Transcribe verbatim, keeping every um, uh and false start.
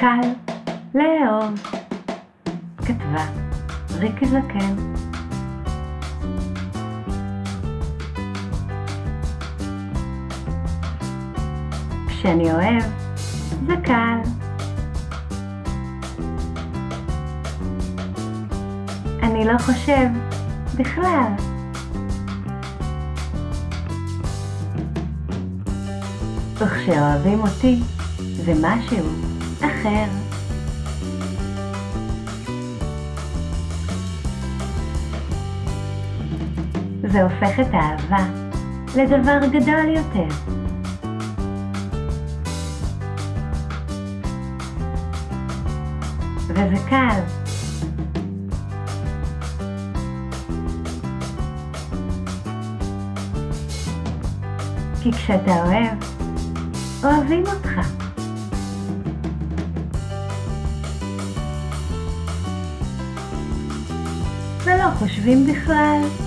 קל לאהוב, כתבה ריקי זקן. כשאני אוהב זה קל, אני לא חושב בכלל. וכשאוהבים אותי זה משהו אחר. זה הופך את האהבה לדבר גדול יותר. וזה קל. כי כשאתה אוהב, אוהבים אותך. ולא חושבים בכלל.